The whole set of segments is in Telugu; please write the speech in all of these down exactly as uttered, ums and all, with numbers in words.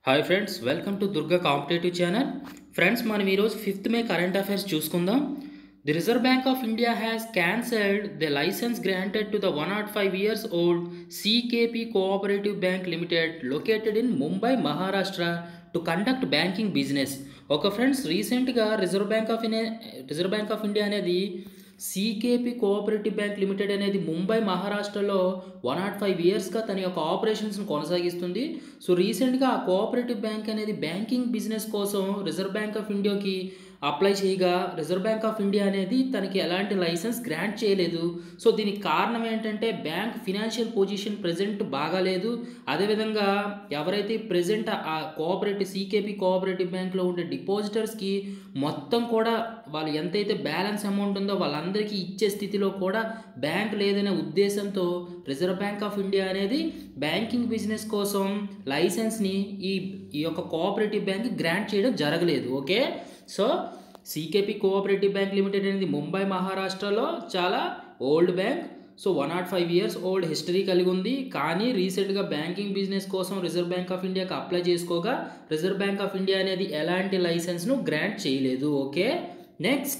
Hi friends, welcome to Durga competitive channel. Friends, మనం ఈరోజు ఫిఫ్త్ మే కరెంట్ అఫైర్స్ చూసుకుందాం. The reserve bank of India has cancelled the licence granted to the one nought five years old CKP cooperative bank limited located in Mumbai, Maharashtra to conduct banking business. ఒక ఫ్రెండ్స్, రీసెంట్గా రిజర్వ్ బ్యాంక్ ఆఫ్ ఇనే రిజర్వ్ బ్యాంక్ ఆఫ్ ఇండియా అనేది సికేపీ కోఆపరేటివ్ బ్యాంక్ లిమిటెడ్ అనేది ముంబై, మహారాష్ట్రలో వన్ నాట్ ఫైవ్ ఇయర్స్గా తన యొక్క ఆపరేషన్స్ను కొనసాగిస్తుంది. సో రీసెంట్గా ఆ కోఆపరేటివ్ బ్యాంక్ అనేది బ్యాంకింగ్ బిజినెస్ కోసం రిజర్వ్ బ్యాంక్ ఆఫ్ ఇండియాకి అప్లై చేయగా రిజర్వ్ బ్యాంక్ ఆఫ్ ఇండియా అనేది తనకి ఎలాంటి లైసెన్స్ గ్రాంట్ చేయలేదు. సో దీనికి కారణం ఏంటంటే బ్యాంక్ ఫినాన్షియల్ పొజిషన్ ప్రజెంట్ బాగాలేదు. అదేవిధంగా ఎవరైతే ప్రజెంట్ ఆ కోఆపరేటివ్ సికేపీ కోఆపరేటివ్ బ్యాంక్లో ఉండే డిపాజిటర్స్కి మొత్తం కూడా వాళ్ళు ఎంతైతే బ్యాలెన్స్ అమౌంట్ ఉందో వాళ్ళందరికీ ఇచ్చే స్థితిలో కూడా బ్యాంక్ లేదనే ఉద్దేశంతో రిజర్వ్ బ్యాంక్ ఆఫ్ ఇండియా అనేది బ్యాంకింగ్ బిజినెస్ కోసం లైసెన్స్ని ఈ ఈ యొక్క కోఆపరేటివ్ బ్యాంక్ గ్రాంట్ చేయడం జరగలేదు. Okay, so CKP cooperative bank limited అనేది ముంబై, మహారాష్ట్రలో చాలా old bank. So one nought five years old history కలిగి ఉంది. కానీ రీసెంట్గా బ్యాంకింగ్ బిజినెస్ కోసం రిజర్వ్ బ్యాంక్ ఆఫ్ ఇండియాకి అప్లై చేసుకోగా రిజర్వ్ బ్యాంక్ ఆఫ్ ఇండియా అనేది ఎలాంటి లైసెన్స్ను గ్రాంట్ చేయలేదు. Okay, next,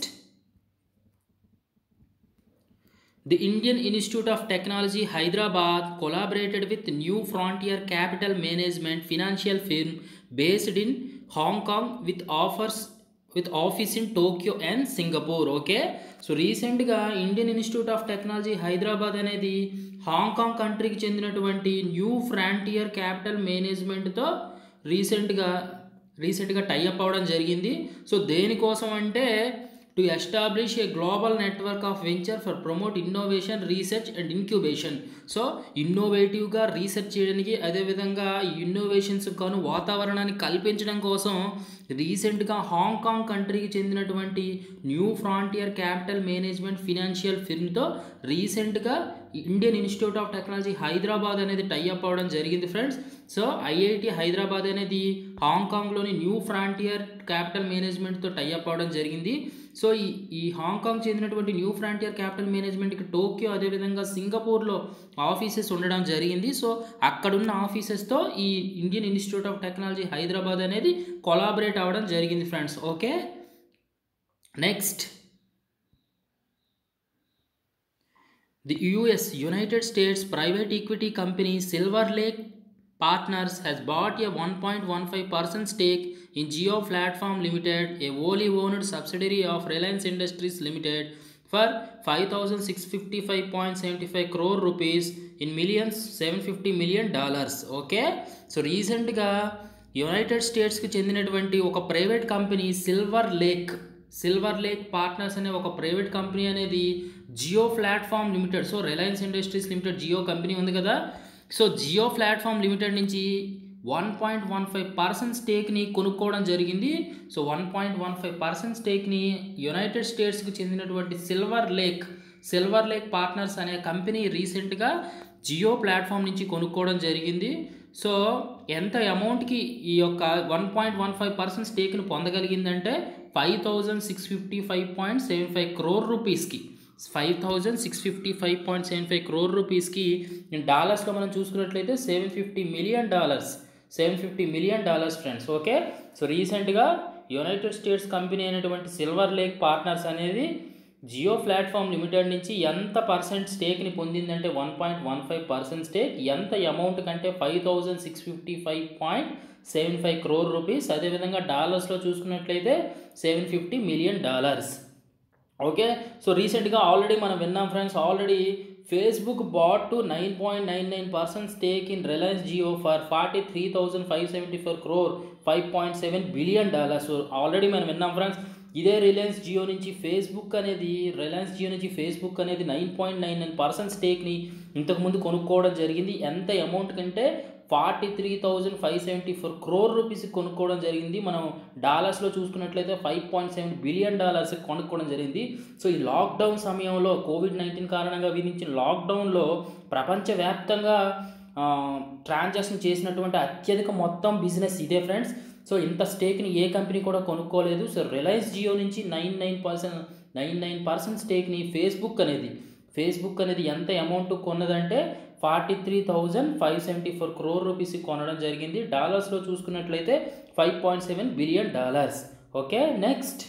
The Indian Institute of Technology, Hyderabad, collaborated with New Frontier Capital Management financial firm based in Hong Kong with offers with office in Tokyo and Singapore. Okay, so రీసెంట్గా Indian institute of technology Hyderabad అనేది హాంకాంగ్ కంట్రీకి చెందినటువంటి న్యూ ఫ్రాంటియర్ క్యాపిటల్ మేనేజ్మెంట్తో రీసెంట్గా రీసెంట్గా టైఅప్ అవ్వడం జరిగింది. సో దేనికోసం అంటే to establish a global network of venture for promote innovation, research and incubation. So ఇన్నోవేటివ్గా రీసెర్చ్ చేయడానికి, అదేవిధంగా ఇన్నోవేషన్స్ గాను వాతావరణాన్ని కల్పించడం కోసం రీసెంట్గా హాంకాంగ్ కంట్రీకి చెందినటువంటి new frontier capital management financial ఫిర్మ్తో రీసెంట్గా Indian institute of technology Hyderabad అనేది టైఅప్ అవ్వడం జరిగింది ఫ్రెండ్స్. సో ఐఐటి హైదరాబాద్ అనేది హాంకాంగ్లోని న్యూ ఫ్రాంటియర్ క్యాపిటల్ మేనేజ్మెంట్తో టైఅప్ అవ్వడం జరిగింది. సో ఈ ఈ హాంకాంగ్ చెందినటువంటి న్యూ ఫ్రాంటియర్ క్యాపిటల్ మేనేజ్మెంట్కి టోక్యో, అదేవిధంగా సింగపూర్లో ఆఫీసెస్ ఉండడం జరిగింది. సో అక్కడున్న ఆఫీసెస్తో ఈ Indian institute of technology Hyderabad అనేది కొలాబరేట్ అవ్వడం జరిగింది friends. Okay, next, the US United States private equity company Silver Lake Partners has bought a one point one five percent stake in Jio Platform Limited, a wholly owned subsidiary of Reliance Industries Limited, for five thousand six hundred fifty-five point seven five crore rupees in millions seven hundred fifty million dollars. Okay, so రీసెంట్గా యునైటెడ్ స్టేట్స్కి చెందినటువంటి ఒక private company Silver Lake Silver Lake partners అనే ఒక ప్రైవేట్ కంపెనీ అనేది Jio platform limited, so Reliance industries limited Jio company ఉంది కదా, సో జియో ప్లాట్ఫామ్ లిమిటెడ్ నుంచి one point one five percent స్టేక్ని కొనుక్కోవడం జరిగింది. So one point one five percent స్టేక్ని యునైటెడ్ స్టేట్స్కి చెందినటువంటి Silver Lake Silver Lake partners అనే కంపెనీ రీసెంట్గా జియో ప్లాట్ఫామ్ నుంచి కొనుక్కోవడం జరిగింది. సో ఎంత అమౌంట్కి ఈ యొక్క one point one five percent స్టేక్ని పొందగలిగిందంటే five thousand six fifty five point seven five crore రూపీస్కి five thousand six fifty five point seven five crore రూపీస్కి డాలర్స్లో మనం చూసుకున్నట్లయితే seven fifty million dollars seven fifty million dollars friends. Okay, so రీసెంట్గా యునైటెడ్ స్టేట్స్ కంపెనీ అయినటువంటి సిల్వర్ లేక్ పార్ట్నర్స్ అనేది జియో ప్లాట్ఫామ్ లిమిటెడ్ నుంచి ఎంత పర్సెంట్ స్టేక్ని పొందిందంటే one point one five percent stake. ఎంత అమౌంట్ కంటే five thousand six fifty five point seven five crore rupees, అదేవిధంగా డాలర్స్లో చూసుకున్నట్లయితే seven fifty million dollars. Okay, so రీసెంట్గా ఆల్రెడీ మనం విన్నాం friends, already Facebook bought to nine point nine nine percent stake in Reliance Jio for forty three thousand five seventy four crore five point seven billion dollars. Already మనం విన్నాం ఫ్రెండ్స్, ఇదే రిలయన్స్ జియో నుంచి ఫేస్బుక్ అనేది రిలయన్స్ జియో నుంచి ఫేస్బుక్ అనేది nine point nine nine percent స్టేక్ని ఇంతకుముందు కొనుక్కోవడం జరిగింది. ఎంత అమౌంట్ కంటే forty three thousand five seventy four crore రూపీస్కి కొనుక్కోవడం జరిగింది. మనం డాలర్స్లో చూసుకున్నట్లయితే ఫైవ్ పాయింట్ సెవెన్ బిలియన్ డాలర్స్కి కొనుక్కోవడం జరిగింది. సో ఈ లాక్డౌన్ సమయంలో కోవిడ్ నైన్టీన్ కారణంగా విధించిన లాక్డౌన్లో ప్రపంచవ్యాప్తంగా ట్రాన్సాక్షన్ చేసినటువంటి అత్యధిక మొత్తం బిజినెస్ ఇదే ఫ్రెండ్స్. సో ఇంత స్టేక్ని ఏ కంపెనీ కూడా కొనుక్కోలేదు. సో రిలయన్స్ జియో నుంచి nine nine percent nine nine percent స్టేక్ని ఫేస్బుక్ అనేది ఫేస్బుక్ అనేది ఎంత అమౌంట్ కొన్నదంటే forty three thousand five seventy four crore రూపీస్కి కొనడం జరిగింది. డాలర్స్లో చూసుకున్నట్లయితే five point seven billion dollars. Okay, next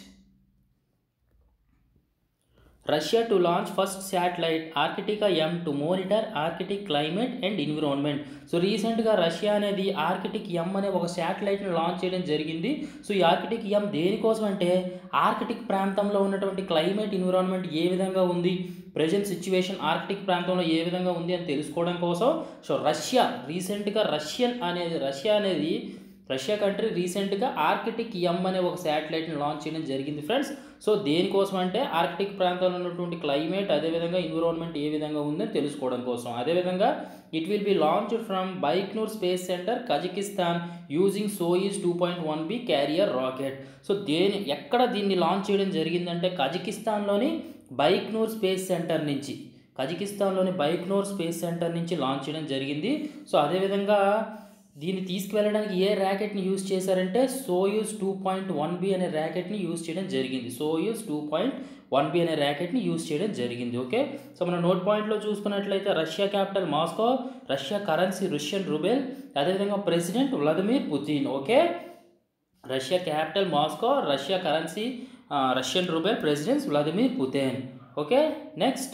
Russia to launch first satellite Arktika M to monitor Arctic climate and environment. So రీసెంట్గా రష్యా అనేది ఆర్కిటిక్ ఎం అనే ఒక శాటిలైట్ని లాంచ్ చేయడం జరిగింది. సో ఈ ఆర్కిటిక్ ఎం దేనికోసం అంటే ఆర్కిటిక్ ప్రాంతంలో ఉన్నటువంటి క్లైమేట్ ఎన్విరాన్మెంట్ ఏ విధంగా ఉంది, ప్రజెంట్ సిచ్యువేషన్ ఆర్కిటిక్ ప్రాంతంలో ఏ విధంగా ఉంది అని తెలుసుకోవడం కోసం. సో రష్యా రీసెంట్గా రష్యన్ అనేది రష్యా అనేది రష్యా కంట్రీ రీసెంట్గా ఆర్కిటిక్ ఎం అనే ఒక శాటిలైట్ని లాంచ్ చేయడం జరిగింది ఫ్రెండ్స్. సో దేనికోసం అంటే ఆర్కిటిక్ ప్రాంతంలో ఉన్నటువంటి క్లైమేట్ అదేవిధంగా ఎన్విరాన్మెంట్ ఏ విధంగా ఉందని తెలుసుకోవడం కోసం. అదేవిధంగా it will be launched from Baikonur space centre Kazakhstan using Soyuz two point one B carrier rocket. So దేని ఎక్కడ దీన్ని లాంచ్ చేయడం జరిగిందంటే కజకిస్తాన్లోని బైక్నూర్ స్పేస్ సెంటర్ నుంచి కజకిస్తాన్లోని బైక్నూర్ స్పేస్ సెంటర్ నుంచి లాంచ్ చేయడం జరిగింది. సో అదేవిధంగా దీన్ని తీసుకువెళ్ళడానికి ఏ ర్యాకెట్ని యూజ్ చేశారంటే Soyuz two point one B అనే ర్యాకెట్ని యూజ్ చేయడం జరిగింది. Soyuz two point one B అనే ర్యాకెట్ని యూజ్ చేయడం జరిగింది. ఓకే, సో మనం నోట్ పాయింట్లో చూసుకున్నట్లయితే Russia capital Moscow, Russia currency Russian rouble, అదేవిధంగా president Vladimir Putin. Okay, Russia capital Moscow, Russia currency Russian rouble, president Vladimir Putin. Okay, next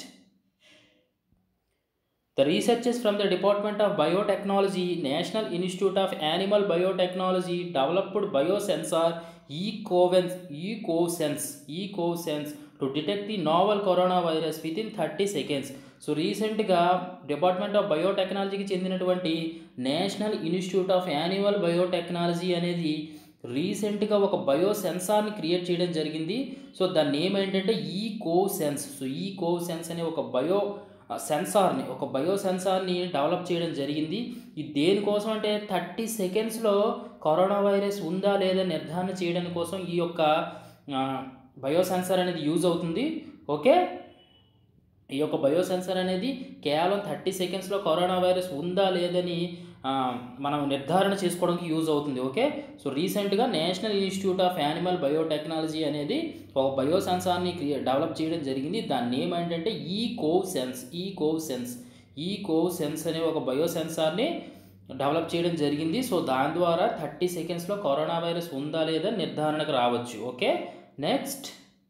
the researchers from the Department of Biotechnology, National Institute of Animal Biotechnology developed biosensor EcoSense, EcoSense, EcoSense to detect the novel coronavirus within thirty seconds. So రీసెంట్గా డిపార్ట్మెంట్ ఆఫ్ బయోటెక్నాలజీకి చెందినటువంటి national institute of animal biotechnology అనేది రీసెంట్గా ఒక బయో సెన్సార్ని క్రియేట్ చేయడం జరిగింది. సో దాని నేమ్ ఏంటంటే ఈకోసెన్స్. సో ఈకోసెన్స్ అనే ఒక బయో సెన్సార్ని ఒక బయో సెన్సార్ని డెవలప్ చేయడం జరిగింది. ఇది దేనికోసం అంటే థర్టీ సెకండ్స్లో కరోనా వైరస్ ఉందా లేదా నిర్ధారణ చేయడం కోసం ఈ యొక్క బయో సెన్సార్ అనేది యూజ్ అవుతుంది. ఓకే, ఈ యొక్క బయో సెన్సార్ అనేది కేవలం థర్టీ సెకండ్స్లో కరోనా వైరస్ ఉందా లేదని మనం నిర్ధారణ చేసుకోవడానికి యూజ్ అవుతుంది. ఓకే, సో రీసెంట్గా national institute of animal biotechnology అనేది ఒక బయో సెన్సార్ని క్రియే డెవలప్ చేయడం జరిగింది. దాని నేమ్ ఏంటంటే ఈకోసెన్స్. ఈకోసెన్స్ ఈకోసెన్స్ అనే ఒక బయో సెన్సార్ని డెవలప్ చేయడం జరిగింది. సో దాని ద్వారా థర్టీ సెకండ్స్లో కరోనా వైరస్ ఉందా లేదా నిర్ధారణకు రావచ్చు. Okay, next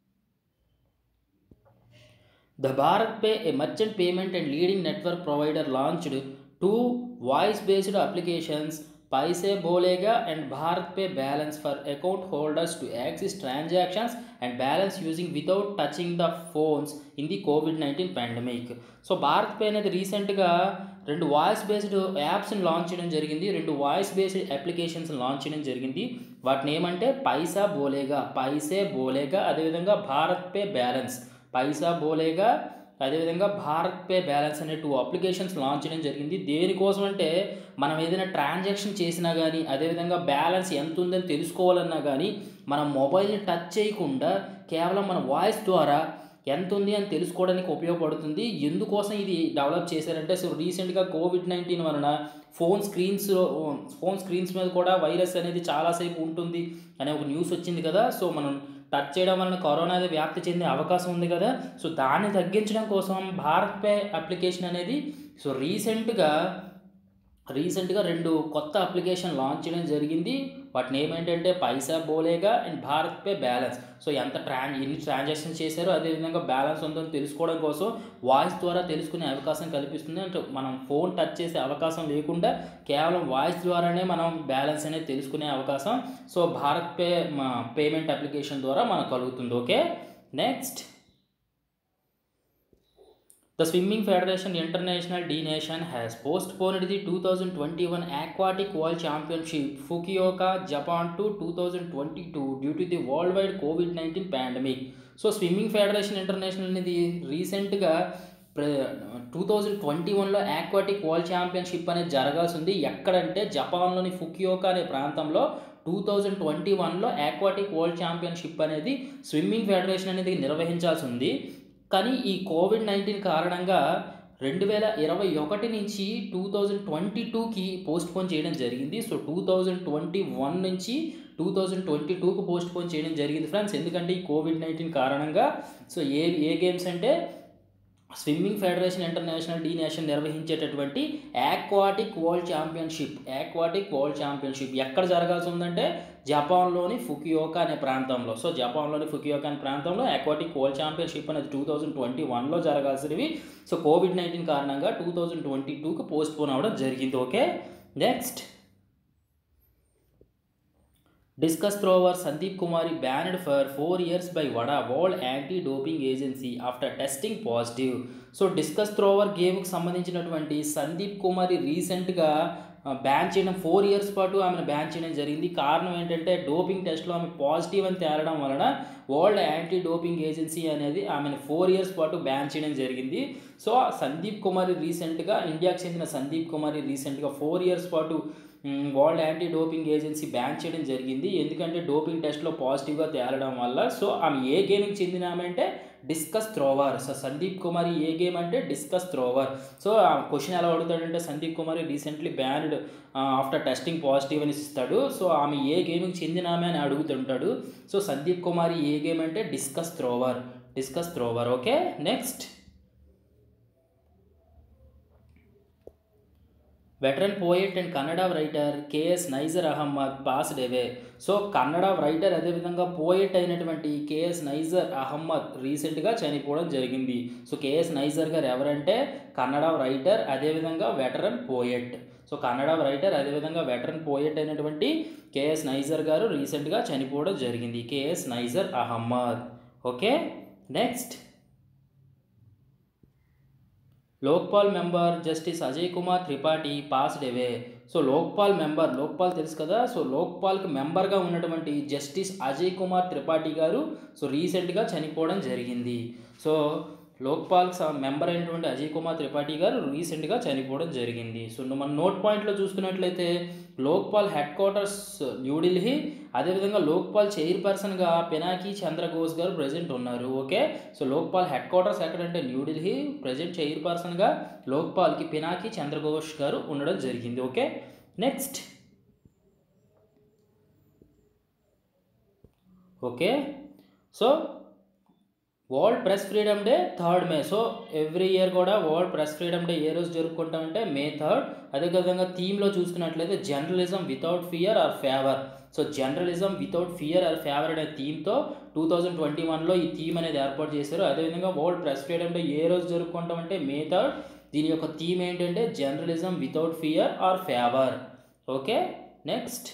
the Bharat pay a merchant payment and leading network provider launched two voice-based applications, Paise Bolega and Bharat Pay Balance for account holders to access transactions and balance using without touching the phones in the COVID nineteen pandemic. So Bharat pay అనేది రీసెంట్గా రెండు వాయిస్ బేస్డ్ యాప్స్ని లాంచ్ చేయడం జరిగింది. రెండు వాయిస్ బేస్డ్ అప్లికేషన్స్ లాంచ్ చేయడం జరిగింది. వాటిని ఏమంటే పైసా బోలేగా, పైసే బోలేగా, అదేవిధంగా భారత్ పే బ్యాలెన్స్, పైసా బోలేగా, అదేవిధంగా భారత్ పే బ్యాలెన్స్ అనే టూ అప్లికేషన్స్ లాంచ్ చేయడం జరిగింది. దేనికోసం అంటే మనం ఏదైనా ట్రాన్సాక్షన్ చేసినా కానీ అదేవిధంగా బ్యాలెన్స్ ఎంత ఉందని తెలుసుకోవాలన్నా కానీ మనం మొబైల్ని టచ్ చేయకుండా కేవలం మన వాయిస్ ద్వారా ఎంత ఉంది అని తెలుసుకోవడానికి ఉపయోగపడుతుంది. ఎందుకోసం ఇది డెవలప్ చేశారంటే సో రీసెంట్గా కోవిడ్ నైన్టీన్ వలన ఫోన్ స్క్రీన్స్ ఫోన్ స్క్రీన్స్ మీద కూడా వైరస్ అనేది చాలాసేపు ఉంటుంది అనే ఒక న్యూస్ వచ్చింది కదా. సో మనం టచ్ చేయడం వలన కరోనా అనేది వ్యాప్తి చెందే అవకాశం ఉంది కదా. సో దాన్ని తగ్గించడం కోసం భారత్ పే అప్లికేషన్ అనేది సో రీసెంట్గా రీసెంట్గా రెండు కొత్త అప్లికేషన్ లాంచ్ చేయడం జరిగింది. వాటిని ఏమేంటంటే Paisa Bolega and Bharat pay balance. So ఎంత ట్రాన్ ఎన్ని ట్రాన్సాక్షన్స్ చేశారో అదేవిధంగా బ్యాలెన్స్ ఉందో తెలుసుకోవడం కోసం వాయిస్ ద్వారా తెలుసుకునే అవకాశం కల్పిస్తుంది. అంటే మనం ఫోన్ టచ్ చేసే అవకాశం లేకుండా కేవలం వాయిస్ ద్వారానే మనం బ్యాలెన్స్ అనేది తెలుసుకునే అవకాశం so Bharat pay payment application ద్వారా మనకు కలుగుతుంది. Okay, next The Swimming Federation International D Nation has postponed the two thousand twenty-one Aquatic World Championship Fukuoka, Japan to two thousand twenty-two due to the worldwide COVID nineteen pandemic. So swimming federation international అనేది రీసెంట్గా టూ థౌజండ్ ట్వంటీ వన్లో ఆక్వాటిక్ వరల్డ్ ఛాంపియన్షిప్ అనేది జరగాల్సి ఉంది. ఎక్కడంటే జపాన్లోని ఫుకియోకా అనే ప్రాంతంలో టూ థౌజండ్ ట్వంటీ వన్లో ఆక్వాటిక్ వరల్డ్ ఛాంపియన్షిప్ అనేది స్విమ్మింగ్ ఫెడరేషన్ అనేది నిర్వహించాల్సి ఉంది. కానీ ఈ కోవిడ్ నైన్టీన్ కారణంగా రెండు వేల ఇరవై ఒకటి నుంచి టూ థౌజండ్ ట్వంటీ టూకి పోస్ట్పోన్ చేయడం జరిగింది. So two thousand twenty one నుంచి టూ థౌజండ్ ట్వంటీ టూకి పోస్ట్పోన్ చేయడం జరిగింది ఫ్రెండ్స్. ఎందుకంటే ఈ కోవిడ్ నైన్టీన్ కారణంగా సో ఏ ఏ గేమ్స్ అంటే swimming federation international de natation నిర్వహించేటటువంటి aquatic world championship aquatic world championship ఎక్కడ జరగాల్సి ఉందంటే జపాన్లోని ఫుకుయోకా అనే ప్రాంతంలో. సో జపాన్లోని ఫుకుయోకా అనే ప్రాంతంలో ఆక్వాటిక్ వరల్డ్ ఛాంపియన్షిప్ అనేది టూ థౌజండ్ ట్వంటీ వన్లో జరగాల్సినవి. సో కోవిడ్ నైన్టీన్ కారణంగా టూ థౌజండ్ ట్వంటీ టూకి పోస్ట్ పోన్ అవ్వడం జరిగింది. Okay, next Discus thrower Sandeep Kumari banned for four years by WADA World Anti-Doping Agency after testing positive. So discus thrower గేమ్కి సంబంధించినటువంటి సందీప్ కుమారి రీసెంట్గా బ్యాన్ చేయడం, ఫోర్ ఇయర్స్ పాటు ఆమెను బ్యాన్ చేయడం జరిగింది. కారణం ఏంటంటే డోపింగ్ టెస్ట్లో ఆమె పాజిటివ్ అని తేలడం వలన వరల్డ్ యాంటీ డోపింగ్ ఏజెన్సీ అనేది ఆమెను ఫోర్ ఇయర్స్ పాటు బ్యాన్ చేయడం జరిగింది. సో సందీప్ కుమారి రీసెంట్గా ఇండియాకి చెందిన సందీప్ కుమారి రీసెంట్గా ఫోర్ ఇయర్స్ పాటు world anti doping agency ban చేయడం జరిగింది. ఎందుకంటే డోపింగ్ టెస్ట్లో పాజిటివ్గా తేలడం వల్ల. సో ఆమె ఏ గేమ్కి చెందిన ఆమె అంటే discus thrower. So Sandeep Kumari ఏ గేమ్ అంటే డిస్కస్ థ్రోవర్. సో ఆ క్వశ్చన్ ఎలా అడుగుతాడంటే Sandeep Kumari recently banned after testing positive అని ఇస్తాడు. సో ఆమె ఏ గేమ్కి చెందిన ఆమె అని అడుగుతుంటాడు. సో సందీప్ కుమారి ఏ గేమ్ అంటే discus thrower discus thrower okay, next veteran poet and Kannada writer K S Nisar Ahmed passed away. So Kannada writer అదేవిధంగా పోయెట్ అయినటువంటి కేఎస్ నైజర్ అహ్మద్ రీసెంట్గా చనిపోవడం జరిగింది. సో కేఎస్ నైజర్ గారు ఎవరంటే కన్నడ రైటర్ అదేవిధంగా veteran poet. So Kannada writer అదేవిధంగా వెటరన్ పోయెట్ అయినటువంటి కేఎస్ నైజర్ గారు రీసెంట్గా చనిపోవడం జరిగింది. K S Nisar Ahmed okay, next Lokpal member justice Ajay Kumar Tripathi passed away. So Lokpal member, Lokpal తెలుసు కదా, సో లోక్పాల్కి మెంబర్గా ఉన్నటువంటి జస్టిస్ అజయ్ కుమార్ త్రిపాఠి గారు సో రీసెంట్గా చనిపోవడం జరిగింది. సో లోక్పాల్ మెంబర్ అయినటువంటి అజయ్ కుమార్ త్రిపాఠి గారు రీసెంట్గా చనిపోవడం జరిగింది. సో మన నోట్ పాయింట్లో చూసుకున్నట్లయితే లోక్పాల్ హెడ్ క్వార్టర్స్ న్యూఢిల్లీ, అదేవిధంగా లోక్పాల్ చైర్పర్సన్గా పినాకీ చంద్రఘోష్ గారు ప్రజెంట్ ఉన్నారు. Okay, so Lokpal headquarters ఎక్కడంటే న్యూఢిల్లీ, ప్రజెంట్ చైర్పర్సన్గా లోక్పాల్కి పినాకీ చంద్రఘోష్ గారు ఉండడం జరిగింది. Okay, next okay so world press freedom day third May. So every year కూడా వరల్డ్ ప్రెస్ ఫ్రీడమ్ డే ఏ రోజు జరుపుకుంటామంటే మే థర్డ్. అదేవిధంగా థీమ్లో చూసుకున్నట్లయితే journalism without fear or favour. So journalism without fear or favour అనే థీమ్తో టూ థౌజండ్ ట్వంటీ వన్లో ఈ థీమ్ అనేది ఏర్పాటు చేశారు. అదేవిధంగా వరల్డ్ ప్రెస్ ఫ్రీడమ్ డే ఏ రోజు జరుపుకుంటామంటే మే థర్డ్. దీని యొక్క థీమ్ ఏంటంటే journalism without fear or favour. Okay, next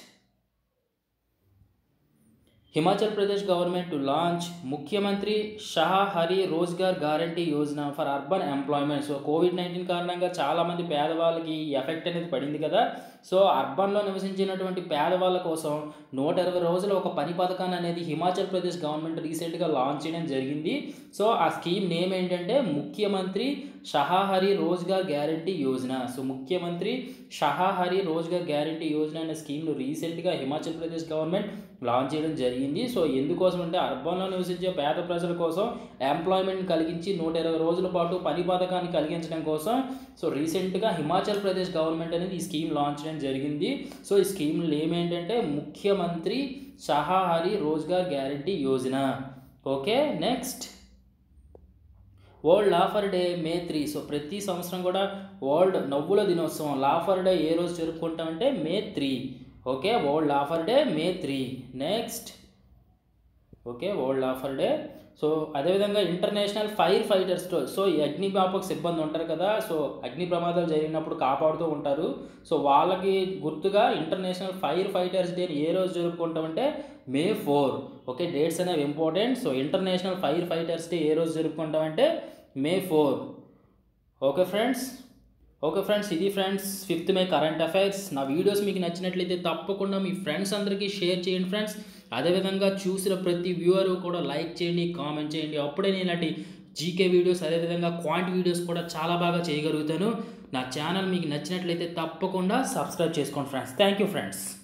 Himachal Pradesh government to launch Mukhyamantri Shahari Rozgar guarantee Yojana for urban employment. So COVID nineteen కారణంగా చాలామంది పేదవాళ్ళకి ఎఫెక్ట్ అనేది పడింది కదా. సో అర్బన్లో నివసించినటువంటి పేదవాళ్ళ కోసం నూట ఇరవై రోజుల ఒక పని పథకాన్ని అనేది హిమాచల్ ప్రదేశ్ గవర్నమెంట్ రీసెంట్గా లాంచ్ చేయడం జరిగింది. సో ఆ స్కీమ్ నేమ్ ఏంటంటే Mukhyamantri Shahari Rozgar guarantee Yojana. So Mukhyamantri Shahari Rozgar guarantee Yojana అనే స్కీమ్ను రీసెంట్గా హిమాచల్ ప్రదేశ్ గవర్నమెంట్ లాంచ్ చేయడం జరిగింది. సో ఎందుకోసం అంటే అర్బన్లో నివసించే పేద ప్రజల కోసం ఎంప్లాయ్మెంట్ కలిగించి నూట ఇరవై రోజుల పాటు పని పథకాన్ని కలిగించడం కోసం సో రీసెంట్గా హిమాచల్ ప్రదేశ్ గవర్నమెంట్ అనేది ఈ స్కీమ్ లాంచ్ చేయడం జరిగింది. సో ఈ స్కీమ్ నేమ్ ఏంటంటే Mukhyamantri Shahari Rozgar guarantee Yojana. Okay, next world laughter day May three. So ప్రతి సంవత్సరం కూడా వరల్డ్ నవ్వుల దినోత్సవం లాఫర్ డే ఏ రోజు జరుపుకుంటామంటే May three. Okay, world laughter day May three. Next okay world laughter day. So అదేవిధంగా international firefighters day. So ఈ అగ్నిమాపక సిబ్బంది ఉంటారు కదా, సో అగ్ని ప్రమాదాలు జరిగినప్పుడు కాపాడుతూ ఉంటారు. సో వాళ్ళకి గుర్తుగా ఇంటర్నేషనల్ ఫైర్ ఫైటర్స్ డే ఏ రోజు జరుపుకుంటామంటే మే ఫోర్. ఓకే, డేట్స్ అనేవి important. So international firefighters day ఏ రోజు జరుపుకుంటామంటే May four. Okay friends okay friends ఇది friends fifth May current affairs. నా వీడియోస్ మీకు నచ్చినట్లయితే తప్పకుండా మీ ఫ్రెండ్స్ అందరికీ షేర్ చేయండి ఫ్రెండ్స్. అదేవిధంగా చూసిన ప్రతి వ్యూవర్ కూడా లైక్ చేయండి, కామెంట్ చేయండి. అప్పుడే నేను ఇలాంటి జీకే వీడియోస్ అదేవిధంగా క్వాంట్ వీడియోస్ కూడా చాలా బాగా చేయగలుగుతాను. నా ఛానల్ మీకు నచ్చినట్లయితే తప్పకుండా సబ్స్క్రైబ్ చేసుకోండి ఫ్రెండ్స్. Thank you friends.